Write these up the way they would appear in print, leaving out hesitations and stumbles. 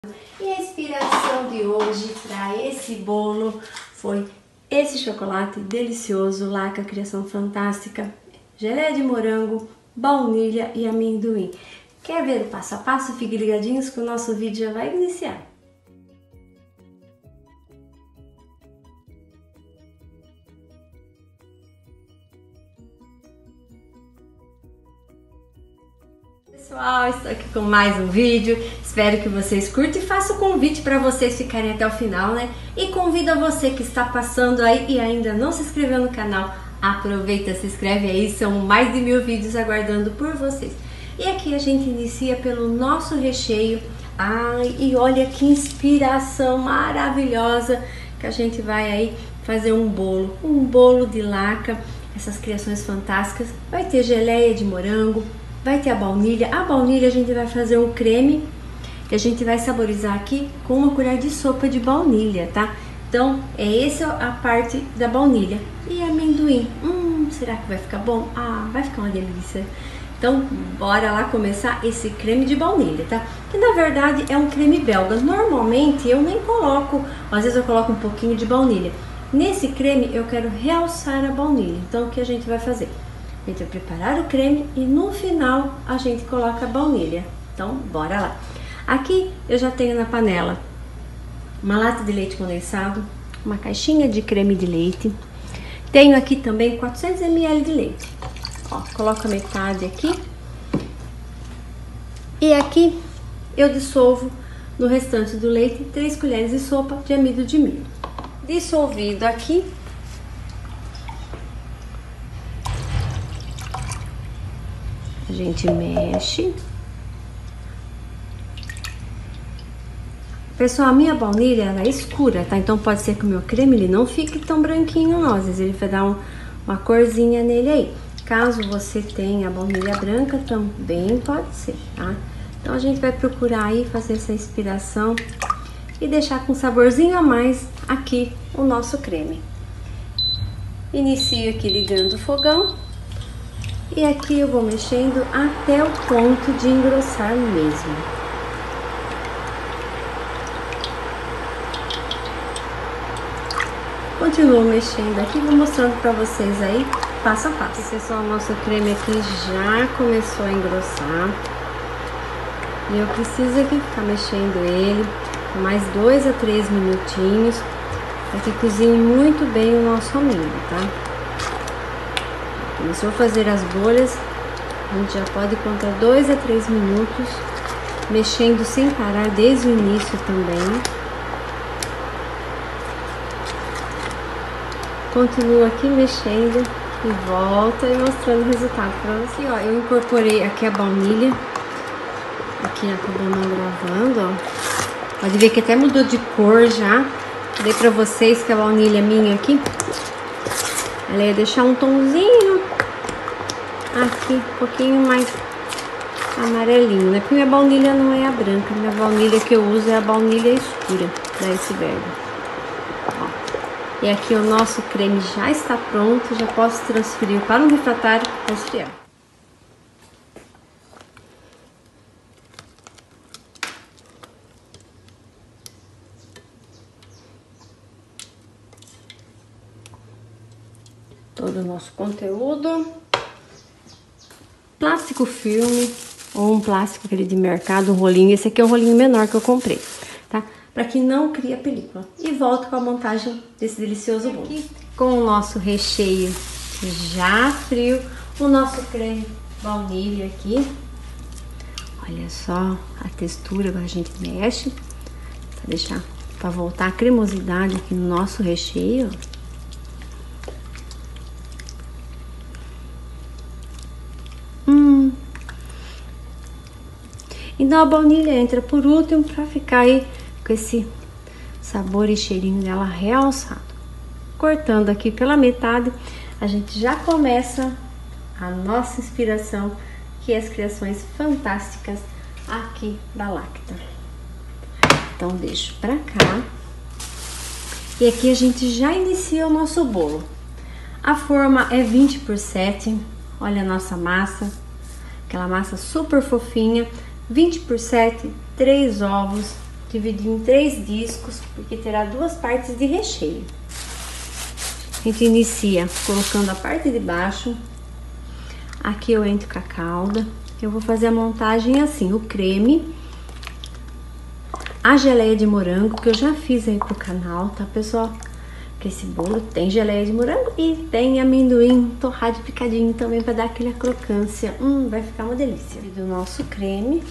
E a inspiração de hoje para esse bolo foi esse chocolate delicioso, Laca Criação Fantástica, geleia de morango, baunilha e amendoim. Quer ver o passo a passo? Fiquem ligadinhos que o nosso vídeo já vai iniciar. Pessoal, estou aqui com mais um vídeo, espero que vocês curtam e faço o convite para vocês ficarem até o final, né? E convido a você que está passando aí e ainda não se inscreveu no canal, aproveita, se inscreve aí, são mais de 1000 vídeos aguardando por vocês. E aqui a gente inicia pelo nosso recheio. Ai, e olha que inspiração maravilhosa que a gente vai aí fazer um bolo de laca, essas criações fantásticas. Vai ter geleia de morango, vai ter a baunilha a gente vai fazer um creme e a gente vai saborizar aqui com uma colher de sopa de baunilha, tá? Então, essa a parte da baunilha. E amendoim, será que vai ficar bom? Ah, vai ficar uma delícia. Então, bora lá começar esse creme de baunilha, tá? Que na verdade é um creme belga. Normalmente eu nem coloco, às vezes eu coloco um pouquinho de baunilha. Nesse creme eu quero realçar a baunilha. Então, o que a gente vai fazer? A gente vai preparar o creme e no final a gente coloca a baunilha. Então, bora lá. Aqui eu já tenho na panela uma lata de leite condensado, uma caixinha de creme de leite. Tenho aqui também 400 ml de leite. Ó, coloco a metade aqui. E aqui eu dissolvo no restante do leite 3 colheres de sopa de amido de milho. Dissolvido aqui, a gente mexe. Pessoal, a minha baunilha ela é escura, tá? Então pode ser que o meu creme ele não fique tão branquinho não, às vezes ele vai dar uma corzinha nele aí. Caso você tenha a baunilha branca também pode ser, tá? Então a gente vai procurar aí fazer essa inspiração e deixar com um saborzinho a mais aqui o nosso creme. Inicio aqui ligando o fogão. E aqui eu vou mexendo até o ponto de engrossar mesmo. Continuo mexendo aqui, vou mostrando para vocês aí passo a passo. Pessoal, nosso creme aqui já começou a engrossar. E eu preciso aqui ficar mexendo ele por mais 2 a 3 minutinhos para que cozinhe muito bem o nosso amido, tá? Começou a fazer as bolhas, a gente já pode contar 2 a 3 minutos, mexendo sem parar desde o início também. Continuo aqui mexendo e volta e mostrando o resultado para você. Ó, eu incorporei aqui a baunilha, aqui acabou não gravando, ó. Pode ver que até mudou de cor já. Dei para vocês que a baunilha minha aqui, ela ia deixar um tomzinho aqui, um pouquinho mais amarelinho, né? Porque minha baunilha não é a branca, minha baunilha que eu uso é a baunilha escura da Iceberg. Ó. E aqui o nosso creme já está pronto, já posso transferir para um refratário para esfriar. Todo o nosso conteúdo, plástico filme ou um plástico aquele de mercado, um rolinho. Esse aqui é um rolinho menor que eu comprei, tá? Para que não crie a película. E volto com a montagem desse delicioso bolo. Aqui, com o nosso recheio já frio, o nosso creme baunilha aqui. Olha só a textura, agora a gente mexe para deixar, para voltar a cremosidade aqui no nosso recheio. Então a baunilha entra por último para ficar aí com esse sabor e cheirinho dela realçado. Cortando aqui pela metade, a gente já começa a nossa inspiração, que é as criações fantásticas aqui da Lacta. Então deixo para cá. E aqui a gente já inicia o nosso bolo. A forma é 20x7. Olha a nossa massa, aquela massa super fofinha. 20x7, 3 ovos, dividi em 3 discos, porque terá 2 partes de recheio. A gente inicia colocando a parte de baixo. Aqui eu entro com a calda. Eu vou fazer a montagem assim, o creme, a geleia de morango, que eu já fiz aí pro canal, tá, pessoal? Que esse bolo tem geleia de morango e tem amendoim torrado e picadinho também para dar aquela crocância. Vai ficar uma delícia. E do nosso creme.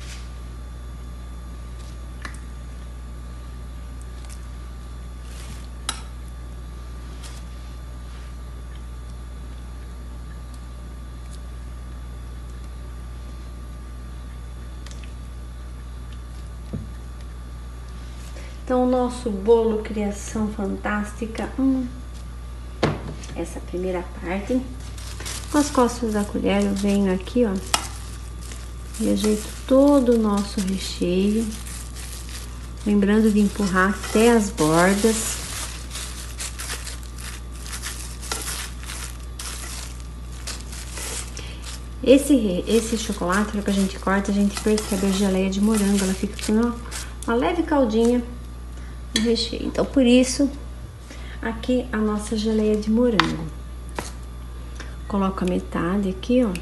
Então, o nosso bolo Criação Fantástica, essa primeira parte, com as costas da colher eu venho aqui, ó, e ajeito todo o nosso recheio, lembrando de empurrar até as bordas. Esse chocolate que a gente corta, a gente percebe a geleia de morango, ela fica com uma leve caldinha no recheio. Então, por isso, aqui a nossa geleia de morango. Coloco a metade aqui, ó.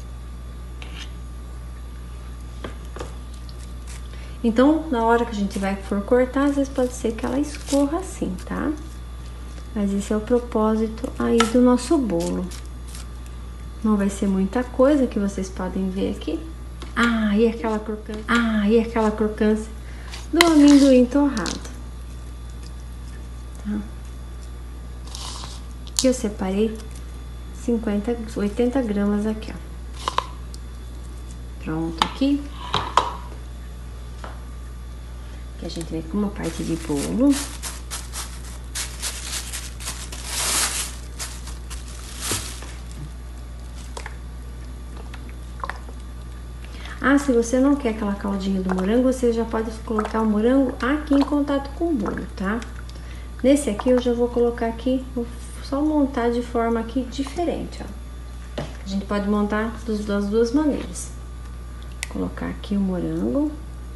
Então, na hora que a gente for cortar, às vezes pode ser que ela escorra assim, tá? Mas esse é o propósito aí do nosso bolo. Não vai ser muita coisa, que vocês podem ver aqui. E aquela crocância do amendoim torrado. Tá? Aqui eu separei 80 gramas aqui, ó. Pronto aqui. Aqui a gente vem com uma parte de bolo. Se você não quer aquela caldinha do morango, você já pode colocar o morango aqui em contato com o bolo, tá? Nesse aqui eu já vou colocar aqui, vou só montar de forma aqui diferente, ó. A gente pode montar das 2 maneiras. Vou colocar aqui o morango.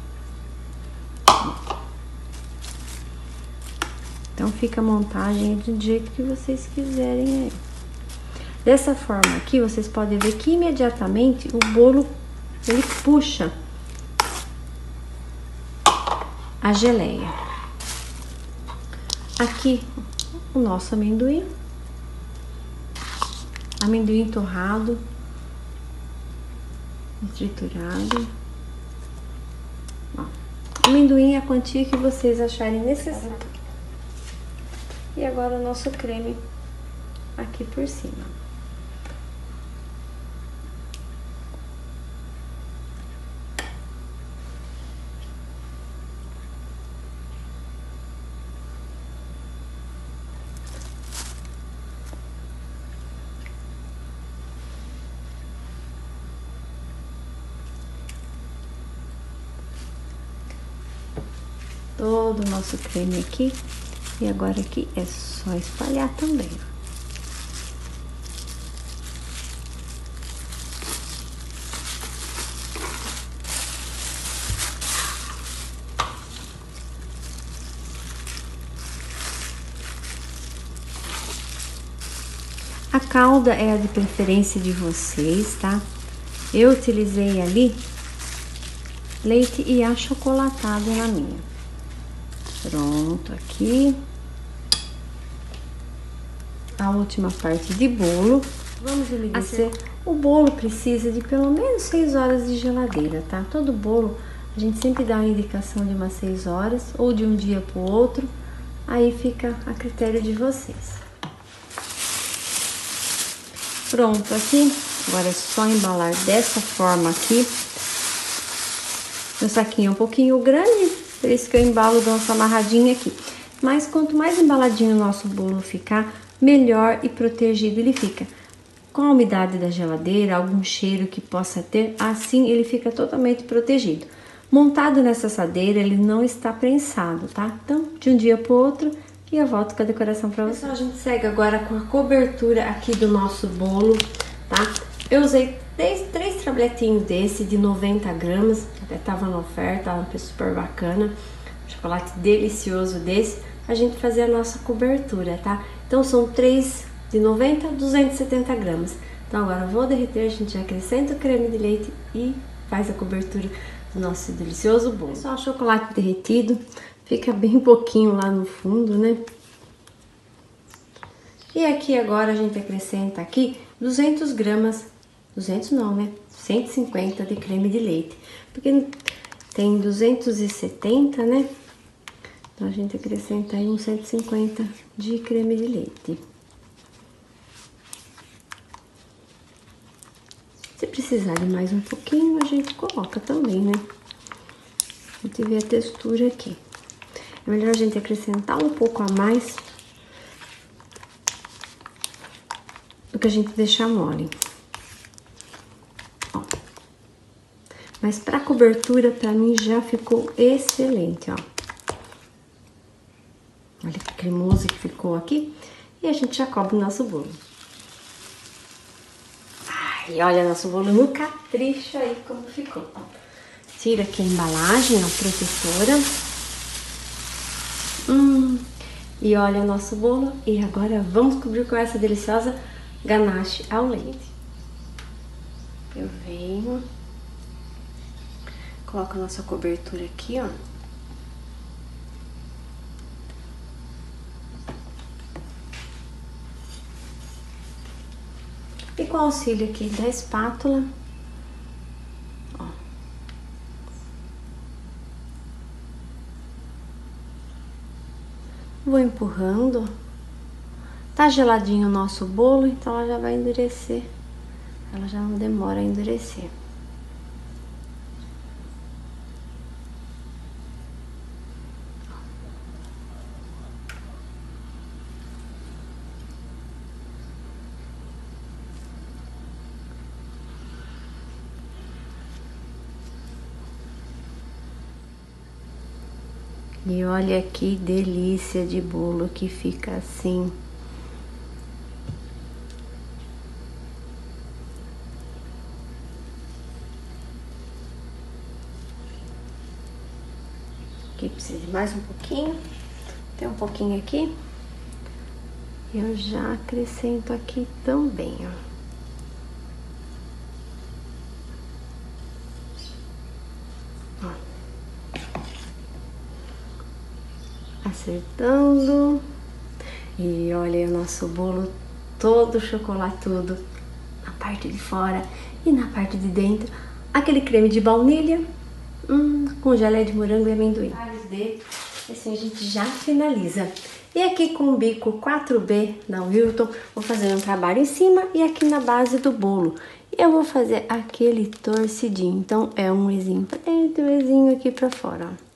Então fica a montagem do jeito que vocês quiserem aí. Dessa forma aqui, vocês podem ver que imediatamente o bolo, ele puxa a geleia. Aqui o nosso amendoim torrado, triturado. Ó, amendoim é a quantia que vocês acharem necessário. E agora o nosso creme aqui por cima. Todo o nosso creme aqui. E agora aqui é só espalhar também, ó. A calda é a de preferência de vocês, tá? Eu utilizei ali leite e achocolatado na minha. Pronto, aqui. A última parte de bolo. Vamos umedecer. O bolo precisa de pelo menos 6 horas de geladeira, tá? Todo bolo a gente sempre dá uma indicação de umas 6 horas ou de um dia pro outro. Aí fica a critério de vocês. Pronto, aqui. Agora é só embalar dessa forma aqui. Meu saquinho é um pouquinho grande, por isso que eu embalo, dou essa amarradinha aqui. Mas quanto mais embaladinho o nosso bolo ficar, melhor e protegido ele fica. Com a umidade da geladeira, algum cheiro que possa ter, assim ele fica totalmente protegido. Montado nessa assadeira, ele não está prensado, tá? Então, de um dia pro outro, e eu volto com a decoração pra vocês. Pessoal, a gente segue agora com a cobertura aqui do nosso bolo, tá? Eu usei três tabletinhos desse de 90 gramas, até tava na oferta, tava super bacana. Chocolate delicioso desse, a gente fazer a nossa cobertura, tá? Então são 3 de 90 a 270 gramas. Então agora eu vou derreter, a gente acrescenta o creme de leite e faz a cobertura do nosso delicioso bolo. Só o chocolate derretido, fica bem pouquinho lá no fundo, né? E aqui agora a gente acrescenta aqui 200 gramas, 200 não, né? 150 de creme de leite, porque tem 270, né? Então a gente acrescenta aí uns 150 de creme de leite. Se precisar de mais um pouquinho, a gente coloca também, né? A gente vê a textura aqui. É melhor a gente acrescentar um pouco a mais do que a gente deixar mole. Ó. Mas pra cobertura, pra mim, já ficou excelente, ó. Olha que cremoso que ficou aqui. E a gente já cobre o nosso bolo. Ai, olha nosso bolo no capricho aí como ficou. Tira aqui a embalagem, ó, protetora. E olha o nosso bolo. E agora vamos cobrir com essa deliciosa ganache ao leite. Eu venho, coloco a nossa cobertura aqui, ó. E com o auxílio aqui da espátula, ó, vou empurrando. Tá geladinho o nosso bolo, então ela já vai endurecer. Ela já não demora a endurecer. E olha que delícia de bolo que fica assim. Aqui precisa de mais um pouquinho. Tem um pouquinho aqui. Eu já acrescento aqui também, ó. Acertando. E olha o nosso bolo todo chocolatudo na parte de fora e na parte de dentro. Aquele creme de baunilha com geleia de morango e amendoim. Assim a gente já finaliza. E aqui com o bico 4B da Wilton, vou fazer um trabalho em cima e aqui na base do bolo. E eu vou fazer aquele torcidinho. Então é um ezinho pra dentro e um ezinho aqui pra fora, ó.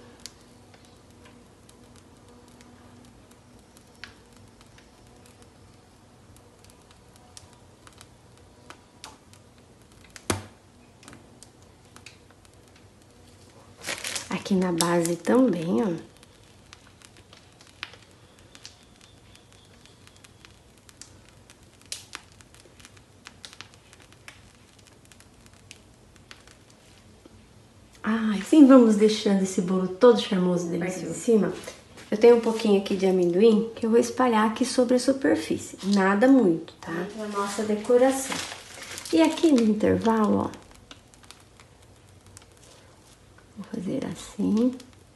Aqui na base também, ó. Assim vamos deixando esse bolo todo charmoso e delicioso. Em cima, eu tenho um pouquinho aqui de amendoim que eu vou espalhar aqui sobre a superfície. Nada muito, tá? Pra nossa decoração. E aqui no intervalo, ó. Vou fazer assim.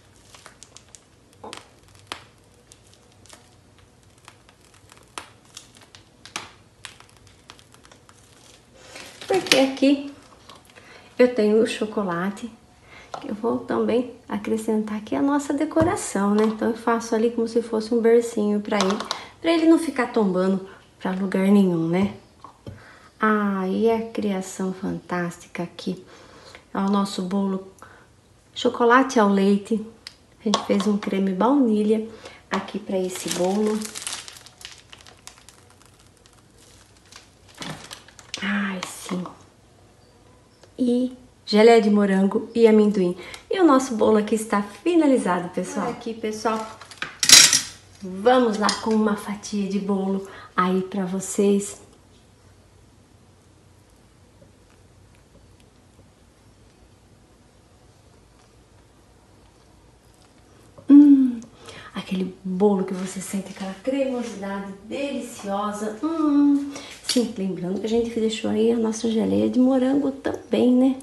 Porque aqui eu tenho o chocolate, que eu vou também acrescentar aqui a nossa decoração, né? Então eu faço ali como se fosse um bercinho pra ele não ficar tombando pra lugar nenhum, né? Ah, e a criação fantástica aqui. É o nosso bolo chocolate ao leite. A gente fez um creme baunilha aqui pra esse bolo. Ai, sim. E geleia de morango e amendoim. E o nosso bolo aqui está finalizado, pessoal. Aqui, pessoal, vamos lá com uma fatia de bolo aí pra vocês. aquele bolo que você sente aquela cremosidade deliciosa. Sim, lembrando que a gente deixou aí a nossa geleia de morango também, né?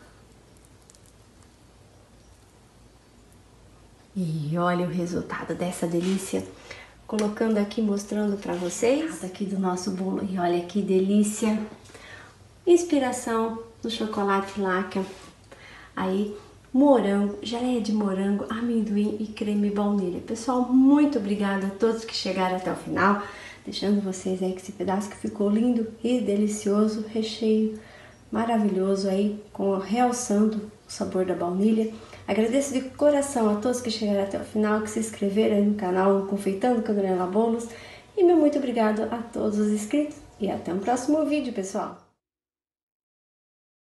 E olha o resultado dessa delícia. Colocando aqui, mostrando pra vocês aqui do nosso bolo. E olha que delícia. Inspiração do chocolate Laca. Aí, morango, geleia de morango, amendoim e creme baunilha. Pessoal, muito obrigada a todos que chegaram até o final. Deixando vocês aí com esse pedaço que ficou lindo e delicioso. Recheio maravilhoso aí, realçando o sabor da baunilha. Agradeço de coração a todos que chegaram até o final, que se inscreveram aí no canal Confeitando com a Dona Ela Bolos. E meu muito obrigado a todos os inscritos. E até um próximo vídeo, pessoal!